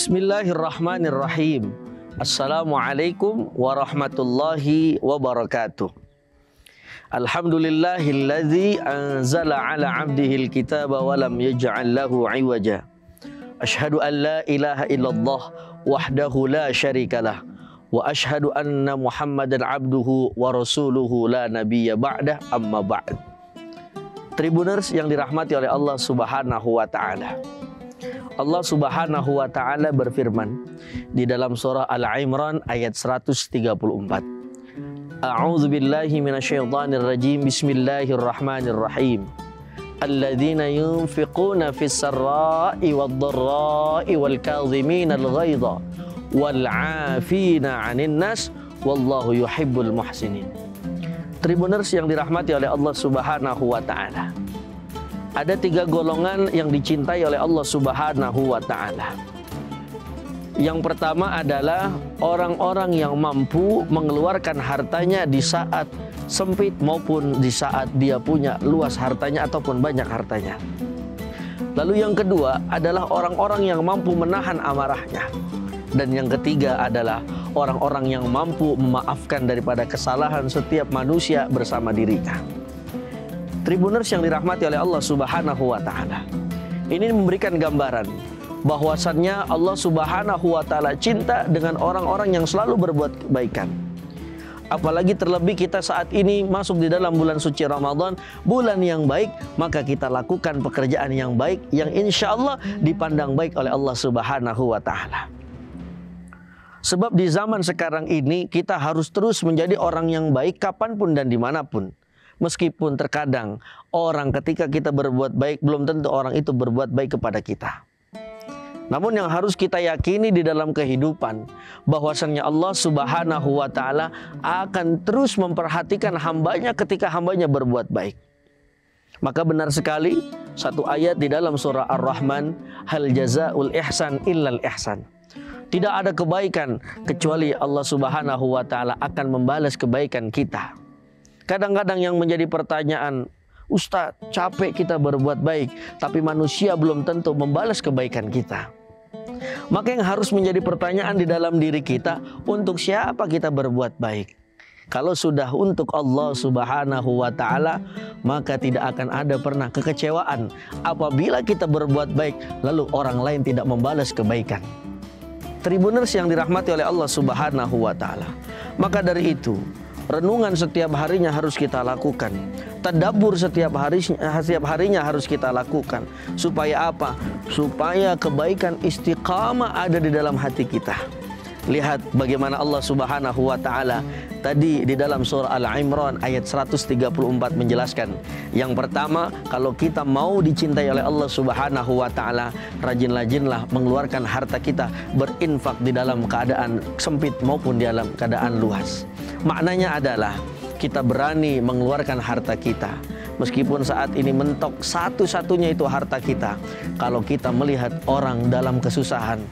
Bismillahirrahmanirrahim. Assalamualaikum warahmatullahi wabarakatuh. Alhamdulillahilladzi anzala ala abdihil kitaba wa lam yaj'al lahu iwaja. Ashhadu an la ilaha illallah wahdahu la syarikalah wa ashhadu anna Muhammadan abduhu wa rasuluhu la nabiyya ba'dah, amma ba'd. Tribuners yang dirahmati oleh Allah Subhanahu wa taala. Allah Subhanahu wa taala berfirman di dalam surah Al-Imran ayat 134. A'udzu billahi minasyaitonir rajim. Bismillahirrahmanirrahim. Alladzina yunfiquna fis sarra'i wad-dharra'i wal kadhimina al-ghaidha wal 'afina 'anil nas wallahu yuhibbul muhsinin. Tribuners yang dirahmati oleh Allah Subhanahu wa taala. Ada 3 golongan yang dicintai oleh Allah Subhanahu wa taala. Yang pertama adalah orang-orang yang mampu mengeluarkan hartanya di saat sempit maupun di saat dia punya luas hartanya ataupun banyak hartanya. Lalu yang kedua adalah orang-orang yang mampu menahan amarahnya. Dan yang ketiga adalah orang-orang yang mampu memaafkan daripada kesalahan setiap manusia bersama dirinya. Tribuners yang dirahmati oleh Allah Subhanahu wa taala. Ini memberikan gambaran bahwasannya Allah Subhanahu wa taala cinta dengan orang-orang yang selalu berbuat kebaikan. Apalagi terlebih kita saat ini masuk di dalam bulan suci Ramadan, bulan yang baik, maka kita lakukan pekerjaan yang baik yang insya Allah dipandang baik oleh Allah Subhanahu wa taala. Sebab di zaman sekarang ini kita harus terus menjadi orang yang baik kapanpun dan dimanapun. Meskipun terkadang orang ketika kita berbuat baik belum tentu orang itu berbuat baik kepada kita. Namun yang harus kita yakini di dalam kehidupan bahwasannya Allah Subhanahu wa taala akan terus memperhatikan hambanya ketika hambanya berbuat baik. Maka benar sekali satu ayat di dalam surah Ar-Rahman, hal jazaul ihsan illal ihsan. Tidak ada kebaikan kecuali Allah Subhanahu wa taala akan membalas kebaikan kita. Kadang-kadang yang menjadi pertanyaan, Ustaz, capek kita berbuat baik, tapi manusia belum tentu membalas kebaikan kita. Maka yang harus menjadi pertanyaan di dalam diri kita, untuk siapa kita berbuat baik? Kalau sudah untuk Allah Subhanahu wa taala, maka tidak akan ada pernah kekecewaan apabila kita berbuat baik, lalu orang lain tidak membalas kebaikan. Tribuners yang dirahmati oleh Allah Subhanahu wa taala. Maka dari itu, renungan setiap harinya harus kita lakukan. Tadabbur setiap harinya harus kita lakukan. Supaya apa? Supaya kebaikan istiqamah ada di dalam hati kita. Lihat bagaimana Allah Subhanahu wa taala tadi di dalam surah Al-Imran ayat 134 menjelaskan. Yang pertama, kalau kita mau dicintai oleh Allah Subhanahu wa taala, rajin-rajinlah mengeluarkan harta kita berinfak di dalam keadaan sempit maupun di dalam keadaan luas. Maknanya adalah kita berani mengeluarkan harta kita. Meskipun saat ini mentok satu-satunya itu harta kita. Kalau kita melihat orang dalam kesusahan,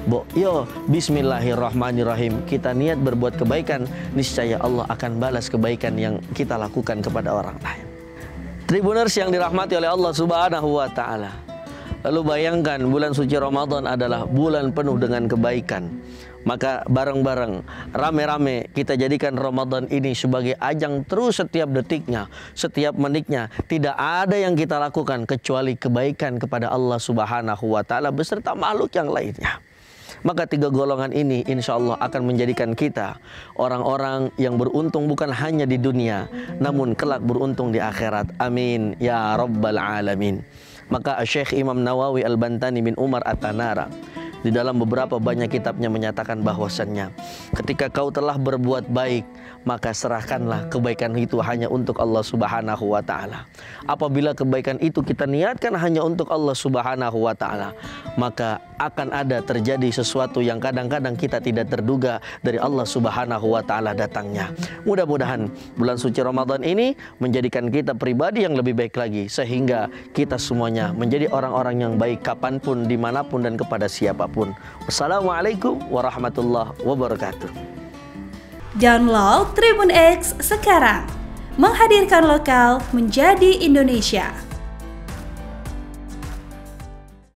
bismillahirrahmanirrahim, kita niat berbuat kebaikan, niscaya Allah akan balas kebaikan yang kita lakukan kepada orang lain. Tribuners yang dirahmati oleh Allah Subhanahu wa taala. Lalu bayangkan bulan suci Ramadan adalah bulan penuh dengan kebaikan. Maka bareng-bareng, rame-rame kita jadikan Ramadan ini sebagai ajang terus setiap detiknya, setiap menitnya. Tidak ada yang kita lakukan kecuali kebaikan kepada Allah Subhanahu wa taala beserta makhluk yang lainnya. Maka 3 golongan ini insya Allah akan menjadikan kita orang-orang yang beruntung bukan hanya di dunia, namun kelak beruntung di akhirat. Amin ya rabbal alamin. Maka Syekh Imam Nawawi Al-Bantani bin Umar At-Tanara di dalam beberapa banyak kitabnya menyatakan bahwasannya ketika kau telah berbuat baik, maka serahkanlah kebaikan itu hanya untuk Allah Subhanahu wa taala. Apabila kebaikan itu kita niatkan hanya untuk Allah Subhanahu wa taala, maka akan ada terjadi sesuatu yang kadang-kadang kita tidak terduga dari Allah Subhanahu wa taala datangnya. Mudah-mudahan bulan suci Ramadan ini menjadikan kita pribadi yang lebih baik lagi, sehingga kita semuanya menjadi orang-orang yang baik kapanpun, dimanapun, dan kepada siapapun. Wassalamualaikum warahmatullahi wabarakatuh. Download Tribun X sekarang, menghadirkan lokal menjadi Indonesia.